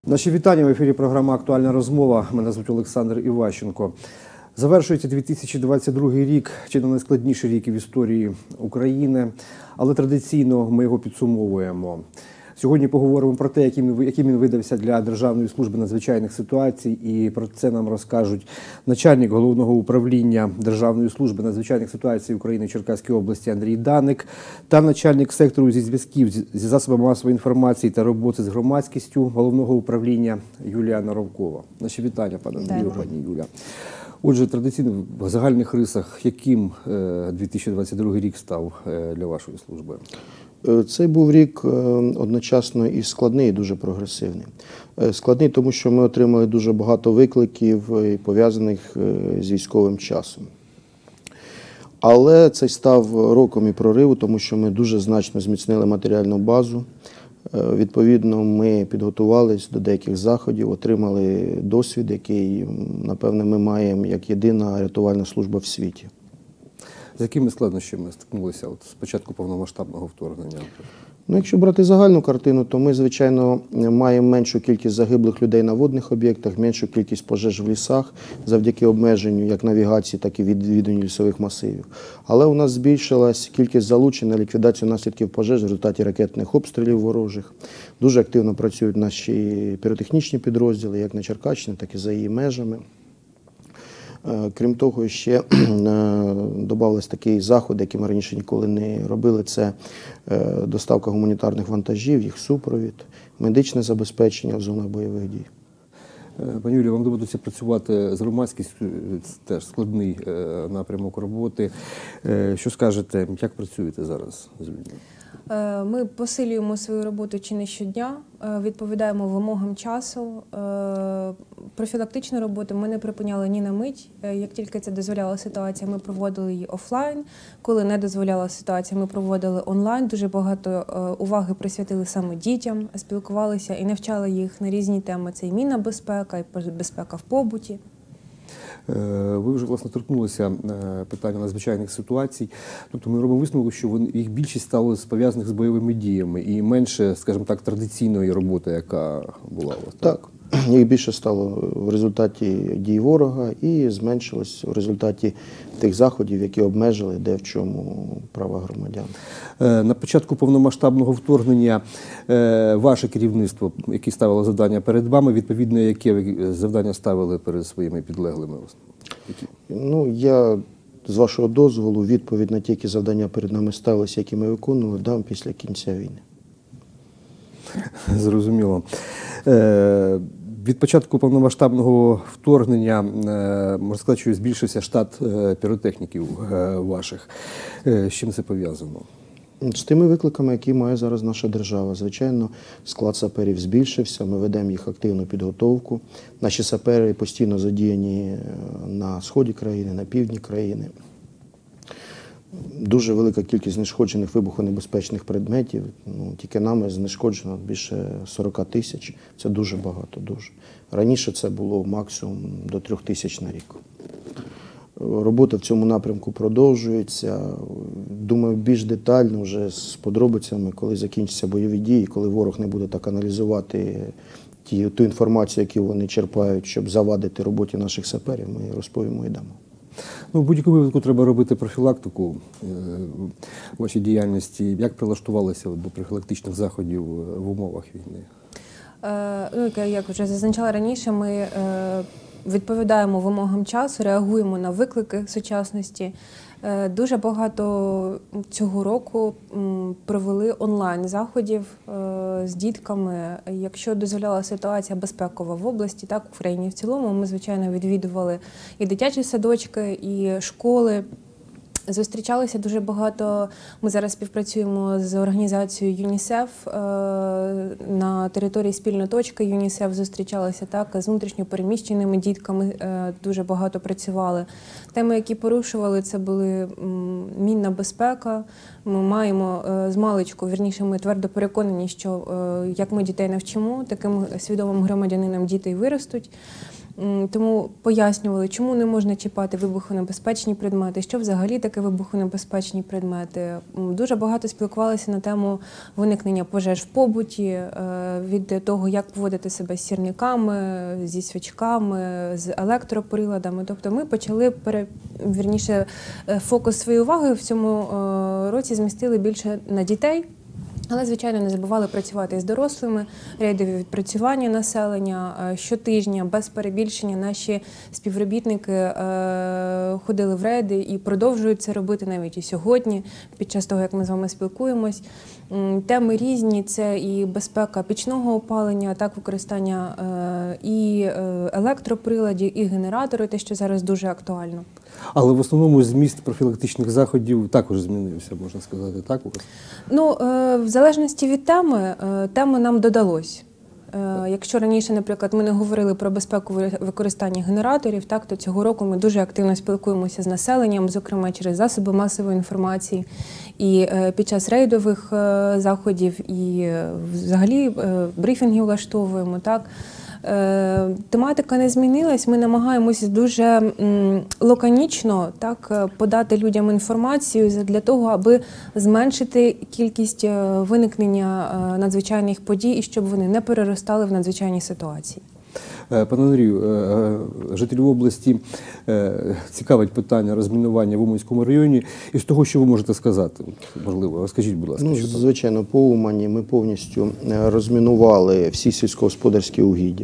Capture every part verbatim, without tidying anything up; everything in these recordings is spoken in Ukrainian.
Наші вітання в ефірі програма «Актуальна розмова». Мене звуть Олександр Іващенко. Завершується дві тисячі двадцять другий рік, чи не найскладніший рік в історії України, але традиційно ми його підсумовуємо. Сьогодні поговоримо про те, яким, яким він видався для Державної служби надзвичайних ситуацій, і про це нам розкажуть начальник Головного управління Державної служби надзвичайних ситуацій України в Черкаській області Андрій Даник та начальник сектору зі зв'язків зі засобами масової інформації та роботи з громадськістю Головного управління Юлія Наровкова. Наші вітання, пане Андрію, пані Юля. Отже, традиційно в загальних рисах, яким дві тисячі двадцять другий рік став для вашої служби? Цей був рік одночасно і складний, і дуже прогресивний. Складний, тому що ми отримали дуже багато викликів, пов'язаних з військовим часом. Але цей став роком і прориву, тому що ми дуже значно зміцнили матеріальну базу. Відповідно, ми підготувалися до деяких заходів, отримали досвід, який, напевне, ми маємо як єдина рятувальна служба в світі. З якими складнощами стикнулися от з початку повномасштабного вторгнення? Ну, якщо брати загальну картину, то ми, звичайно, маємо меншу кількість загиблих людей на водних об'єктах, меншу кількість пожеж в лісах завдяки обмеженню як навігації, так і відвідуванню лісових масивів. Але у нас збільшилась кількість залучень на ліквідацію наслідків пожеж в результаті ракетних обстрілів ворожих. Дуже активно працюють наші піротехнічні підрозділи, як на Черкащині, так і за її межами. Крім того, ще додався такий заход, який ми раніше ніколи не робили, це доставка гуманітарних вантажів, їх супровід, медичне забезпечення в зонах бойових дій. Пані Юлія, вам доводиться працювати з громадськістю, це теж складний напрямок роботи. Що скажете, як працюєте зараз з людьми? Ми посилюємо свою роботу чи не щодня, відповідаємо вимогам часу. Профілактичну роботу ми не припиняли ні на мить. Як тільки це дозволяла ситуація, ми проводили її офлайн. Коли не дозволяла ситуація, ми проводили онлайн. Дуже багато уваги присвятили саме дітям, спілкувалися і навчали їх на різні теми. Це і мінна безпека, і безпека в побуті. Ви вже, власне, торкнулися питання надзвичайних ситуацій. Тобто ми робимо висновок, що їх більшість стало пов'язаних з бойовими діями і менше, скажімо так, традиційної роботи, яка була у вас. Так, їх більше стало в результаті дій ворога і зменшилось в результаті тих заходів, які обмежили де в чому права громадян. На початку повномасштабного вторгнення ваше керівництво, яке ставило завдання перед вами, відповідно, яке завдання ставили перед своїми підлеглими? Які? Ну, я, з вашого дозволу, відповідь на ті, які завдання перед нами ставилися, які ми виконували, дам після кінця війни. Зрозуміло. Від початку повномасштабного вторгнення, можна сказати, що збільшився штат піротехніків ваших. З чим це пов'язано? З тими викликами, які має зараз наша держава. Звичайно, склад саперів збільшився, ми ведемо їх активну підготовку. Наші сапери постійно задіяні на сході країни, на півдні країни. Дуже велика кількість знешкоджених вибухонебезпечних предметів. Ну, тільки нами знешкоджено більше сорока тисяч. Це дуже багато, дуже. Раніше це було максимум до трьох тисяч на рік. Робота в цьому напрямку продовжується. Думаю, більш детально вже з подробицями, коли закінчаться бойові дії, коли ворог не буде так аналізувати ті, ту інформацію, яку вони черпають, щоб завадити роботі наших саперів, ми розповімо і дамо. Ну, в будь-якому випадку треба робити профілактику в вашій діяльності. Як прилаштувалися до профілактичних заходів в умовах війни? Ну, як вже зазначала раніше, ми відповідаємо вимогам часу, реагуємо на виклики сучасності. Дуже багато цього року провели онлайн-заходів з дітками. Якщо дозволяла ситуація безпекова в області, так, в країні в цілому, ми, звичайно, відвідували і дитячі садочки, і школи. Зустрічалися дуже багато, ми зараз співпрацюємо з організацією ЮНІСЕФ, на території спільної точки ЮНІСЕФ зустрічалися, так, з внутрішньопереміщеними дітками дуже багато працювали. Теми, які порушували, це були мінна безпека. Ми маємо з маличку, вірніше, ми твердо переконані, що як ми дітей навчимо, таким свідомим громадянином діти й виростуть. М, Тому пояснювали, чому не можна чіпати вибухонебезпечні предмети, що взагалі таке вибухонебезпечні предмети. М, Дуже багато спілкувалися на тему виникнення пожеж в побуті, е, від того, як поводити себе з сірниками, зі свічками, з електроприладами. Тобто ми почали, пере, вірніше, е, фокус своєї уваги в цьому е, році змістили більше на дітей. Але, звичайно, не забували працювати з дорослими, рейдові відпрацювання населення. Е, Щотижня, без перебільшення, наші співробітники е, ходили в рейди і продовжують це робити навіть і сьогодні, під час того, як ми з вами спілкуємось. М, Теми різні – це і безпека пічного опалення, так, використання е, і е, електроприладів, і генератори, те, що зараз дуже актуально. Але в основному зміст профілактичних заходів також змінився, можна сказати, так? у вас? Ну, е, в залежності від теми, е, теми нам додалось. Е, Якщо раніше, наприклад, ми не говорили про безпеку ви- використання генераторів, так, то цього року ми дуже активно спілкуємося з населенням, зокрема через засоби масової інформації, і е, під час рейдових е, заходів, і е, взагалі е, брифінги влаштовуємо, так. Е, Тематика не змінилась. Ми намагаємося дуже м, лаконічно, так, е, подати людям інформацію для того, аби зменшити кількість е, виникнення е, надзвичайних подій і щоб вони не переростали в надзвичайні ситуації. Е, Пане Андрію, е, е, жителів області е, цікавить питання розмінування в Уманському районі. І з того, що ви можете сказати, можливо, розкажіть, будь ласка. Ну, що там? звичайно, по Умані ми повністю е, розмінували всі сільськогосподарські угіддя.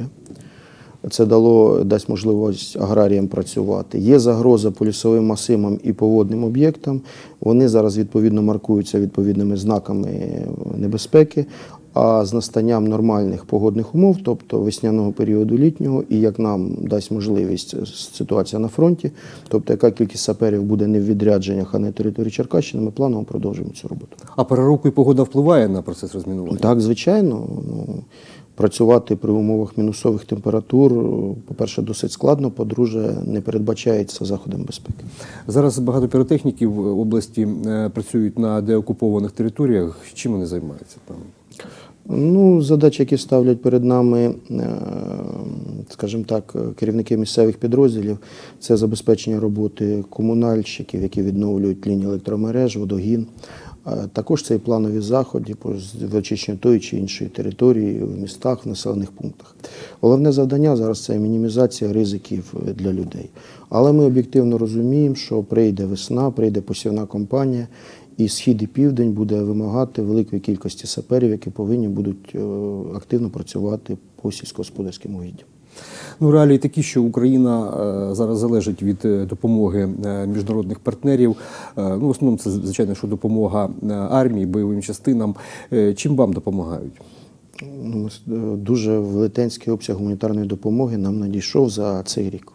Це дало, дасть можливість аграріям працювати. Є загроза по лісовим масивам і по водним об'єктам. Вони зараз відповідно маркуються відповідними знаками небезпеки. А з настанням нормальних погодних умов, тобто весняного періоду літнього, і як нам дасть можливість ситуація на фронті, тобто яка кількість саперів буде не в відрядженнях, а на території Черкащини, ми планово продовжуємо цю роботу. А пора року і погода впливає на процес розмінування? Так, звичайно. Ну, працювати при умовах мінусових температур, по-перше, досить складно, по-друге, не передбачається заходом безпеки. Зараз багато піротехніків в області е, працюють на деокупованих територіях. Чим вони займаються там? Ну, задачі, які ставлять перед нами, е, скажімо так, керівники місцевих підрозділів, це забезпечення роботи комунальщиків, які відновлюють лінії електромереж, водогін. Е, Також це і планові заходи по очищенню тої чи іншої території в містах, в населених пунктах. Головне завдання зараз – це мінімізація ризиків для людей. Але ми об'єктивно розуміємо, що прийде весна, прийде посівна кампанія, і схід і південь буде вимагати великої кількості саперів, які повинні будуть е, активно працювати по сільськогосподарським угіддям. Ну, реалії такі, що Україна е, зараз залежить від е, допомоги е, міжнародних партнерів. Е, ну, в основному це, звичайно, що допомога е, армії, бойовим частинам. Е, чим вам допомагають? Ну, е, дуже велетенський обсяг гуманітарної допомоги нам надійшов за цей рік.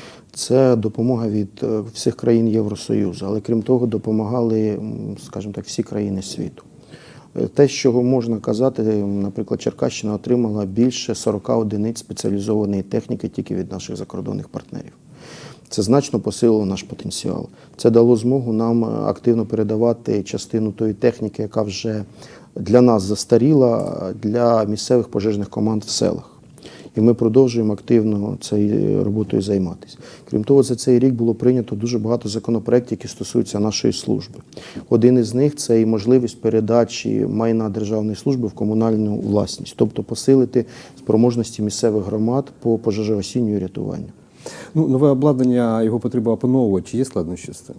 Це допомога від е, всіх країн Євросоюзу, але крім того, допомагали, м, скажімо так, всі країни світу. Е, Те, з чого можна казати, наприклад, Черкащина отримала більше сорока одиниць спеціалізованої техніки тільки від наших закордонних партнерів. Це значно посилило наш потенціал. Це дало змогу нам активно передавати частину тої техніки, яка вже для нас застаріла, для місцевих пожежних команд в селах. І ми продовжуємо активно цією роботою займатися. Крім того, за цей рік було прийнято дуже багато законопроєктів, які стосуються нашої служби. Один із них – це і можливість передачі майна державної служби в комунальну власність, тобто посилити спроможності місцевих громад по пожежогасінню і рятуванню. Ну, нове обладнання, його потрібно опановувати. Чи є складнощі з цим?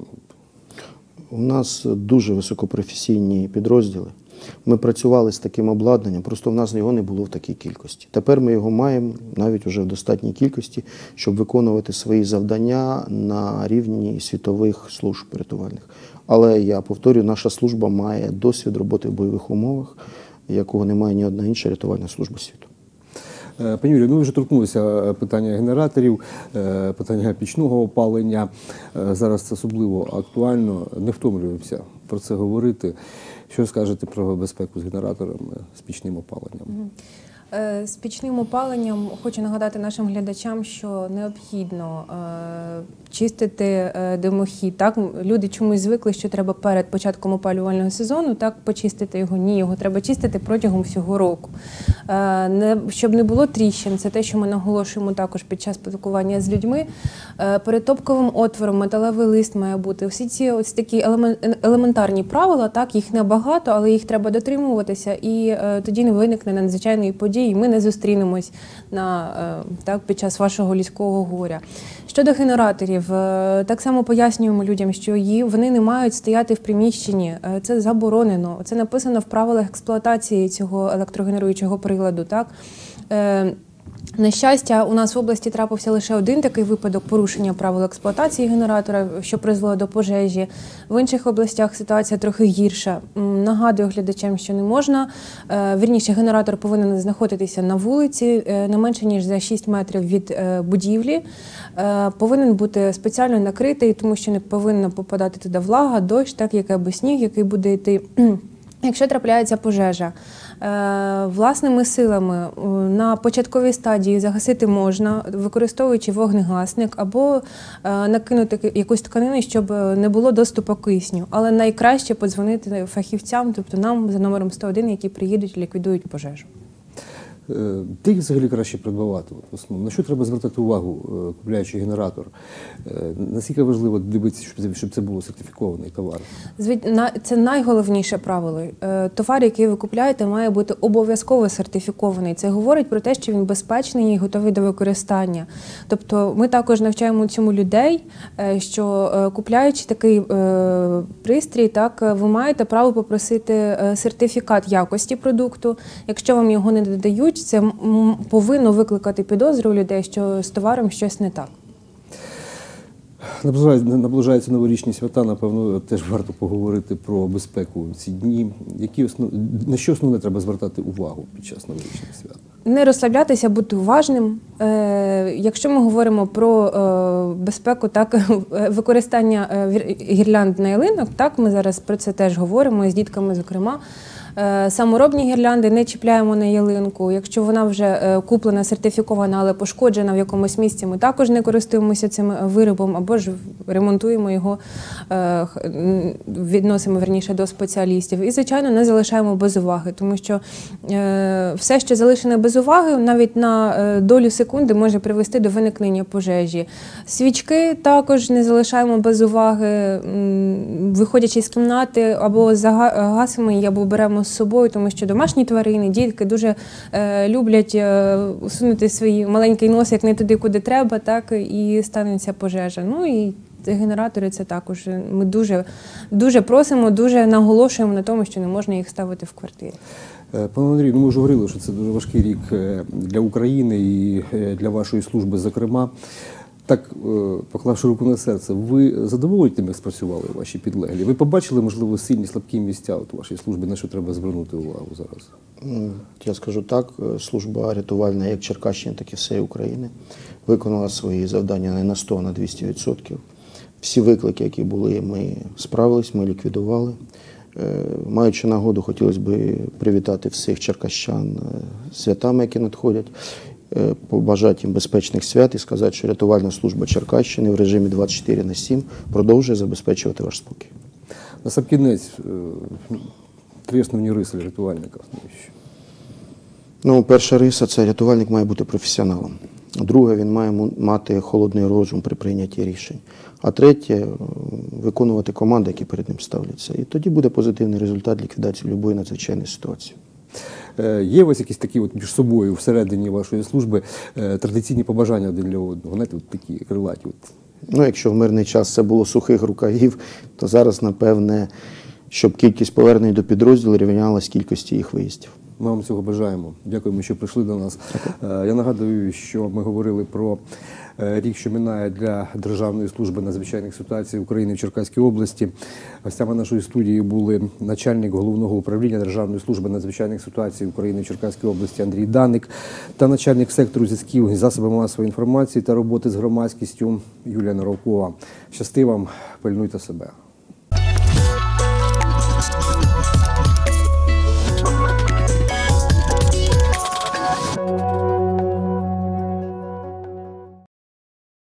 У нас дуже високопрофесійні підрозділи. Ми працювали з таким обладнанням, просто в нас його не було в такій кількості. Тепер ми його маємо навіть уже в достатній кількості, щоб виконувати свої завдання на рівні світових служб рятувальних. Але я повторюю, наша служба має досвід роботи в бойових умовах, якого не має ні одна інша рятувальна служба світу. Пані Юлію, ну ви вже торкнулися питання генераторів, питання пічного опалення. Зараз це особливо актуально. Не втомлюємося про це говорити. Що скажете про безпеку з генераторами, з пічним опаленням? Е, З пічним опаленням хочу нагадати нашим глядачам, що необхідно е, чистити е, димохід. Так? Люди чомусь звикли, що треба перед початком опалювального сезону так почистити його. Ні, його треба чистити протягом всього року. Е, не, щоб не було тріщин, це те, що ми наголошуємо також під час спілкування з людьми. Е, перед топковим отвором металевий лист має бути. Всі ці ось такі елемент, елементарні правила, так, їх небагато, але їх треба дотримуватися, і е, тоді не виникне надзвичайної події, і ми не зустрінемось на, е, так, під час вашого людського горя. Щодо генераторів, е, так само пояснюємо людям, що її, вони не мають стояти в приміщенні, е, це заборонено, це написано в правилах експлуатації цього електрогенеруючого приладу. Так? Е, На щастя, у нас в області трапився лише один такий випадок порушення правил експлуатації генератора, що призвело до пожежі. В інших областях ситуація трохи гірша. Нагадую глядачам, що не можна. Вірніше, генератор повинен знаходитися на вулиці не менше, ніж за шість метрів від будівлі. Повинен бути спеціально накритий, тому що не повинна попадати туди влага, дощ, так як або сніг, який буде йти. Якщо трапляється пожежа, власними силами на початковій стадії загасити можна, використовуючи вогнегасник або накинути якусь тканину, щоб не було доступу кисню. Але найкраще подзвонити фахівцям, тобто нам за номером сто один, які приїдуть і ліквідують пожежу. Де їх взагалі краще придбавати? В основному? На що треба звертати увагу, купляючи генератор? Наскільки важливо дивитися, щоб це було сертифікований товар? Це найголовніше правило. Товар, який ви купляєте, має бути обов'язково сертифікований. Це говорить про те, що він безпечний і готовий до використання. Тобто ми також навчаємо цьому людей, що купляючи такий пристрій, так, ви маєте право попросити сертифікат якості продукту. Якщо вам його не додають, це повинно викликати підозру у людей, що з товаром щось не так. Наближаються новорічні свята, напевно, теж варто поговорити про безпеку в ці дні. Які основ... На що основне треба звертати увагу під час новорічних свят? Не розслаблятися, бути уважним. Е, якщо ми говоримо про е, безпеку, так, використання е, гірлянд на ялинок, так, ми зараз про це теж говоримо, з дітками, зокрема. Саморобні гірлянди не чіпляємо на ялинку. Якщо вона вже куплена, сертифікована, але пошкоджена в якомусь місці, ми також не користуємося цим виробом або ж ремонтуємо його, відносимо, верніше, до спеціалістів. І, звичайно, не залишаємо без уваги, тому що все, що залишене без уваги, навіть на долю секунди може привести до виникнення пожежі. Свічки також не залишаємо без уваги, виходячи з кімнати, або загасимо її, або беремо з собою, тому що домашні тварини, дітки дуже е, люблять е, усунути свій маленький носик не туди, куди треба, так, і станеться пожежа. Ну і генератори це також. Ми дуже, дуже просимо, дуже наголошуємо на тому, що не можна їх ставити в квартирі. Пане Андрію, ну ми вже говорили, що це дуже важкий рік для України і для вашої служби, зокрема. Так, поклавши руку на серце, ви задоволені тим, як спрацювали ваші підлеглі? Ви побачили, можливо, сильні, слабкі місця у вашій службі, на що треба звернути увагу зараз? Я скажу так, служба рятувальна як Черкащини, так і всієї України виконала свої завдання не на сто, а на двісті відсотків. Всі виклики, які були, ми справились, ми ліквідували. Маючи нагоду, хотілося б привітати всіх черкащан з святами, які надходять, побажати їм безпечних свят і сказати, що рятувальна служба Черкащини в режимі двадцять чотири на сім продовжує забезпечувати ваш спокій. Насамкінець, три основні риси рятувальника. Ну, перша риса – це рятувальник має бути професіоналом. Друге, він має мати холодний розум при прийнятті рішень. А третє – виконувати команди, які перед ним ставляться. І тоді буде позитивний результат ліквідації будь-якої надзвичайної ситуації. Є у вас якісь такі от між собою всередині вашої служби традиційні побажання один для одного? Знаєте, от такі крилаті? От. Ну, якщо в мирний час це було сухих рукавів, то зараз, напевне, щоб кількість повернень до підрозділу рівнялась кількості їх виїздів. Ми вам цього бажаємо. Дякуємо, що прийшли до нас. Дякую. Я нагадую, що ми говорили про рік, що минає для Державної служби надзвичайних ситуацій України в Черкаській області. Гостями нашої студії були начальник Головного управління Державної служби надзвичайних ситуацій України в Черкаській області Андрій Даник та начальник сектору зв'язків із засобами масової інформації та роботи з громадськістю Юлія Наровкова. Щасти вам, пильнуйте себе.